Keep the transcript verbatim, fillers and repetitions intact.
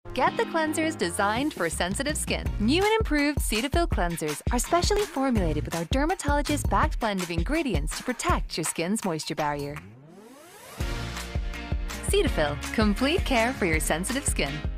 Get the cleansers designed for sensitive skin. New and improved Cetaphil cleansers are specially formulated with our dermatologist-backed blend of ingredients to protect your skin's moisture barrier. Cetaphil, complete care for your sensitive skin.